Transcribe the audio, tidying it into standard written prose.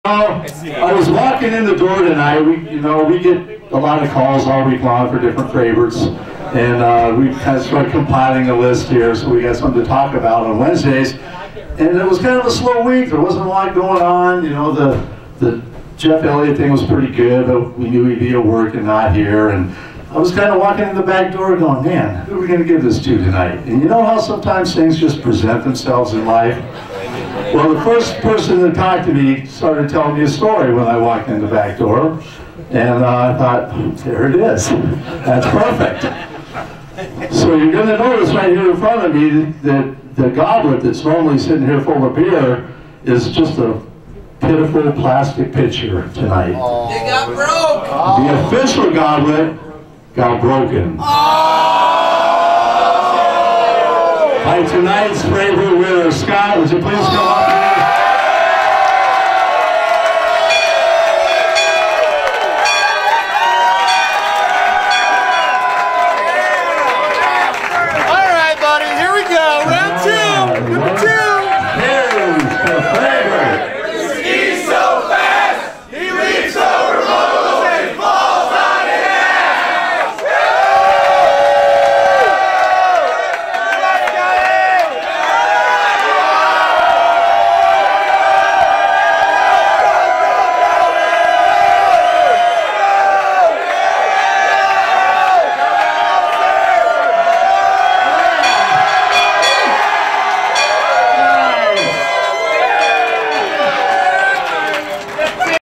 I was walking in the door tonight. We get a lot of calls all week long for different Fraberts, and we kind of started compiling a list here, so we got something to talk about on Wednesdays. And it was kind of a slow week. There wasn't a lot going on. You know, the Jeff Elliott thing was pretty good, but we knew he'd be at work and not here. And I was kind of walking in the back door going, man, who are we going to give this to tonight? And you know how sometimes things just present themselves in life? Well, the first person that talked to me started telling me a story when I walked in the back door. And I thought, there it is. That's perfect. So you're going to notice right here in front of me that the goblet that's normally sitting here full of beer is just a pitiful plastic pitcher tonight. It got broke! The official goblet got broken. By tonight's Frabert winner, Scott, would you please come up?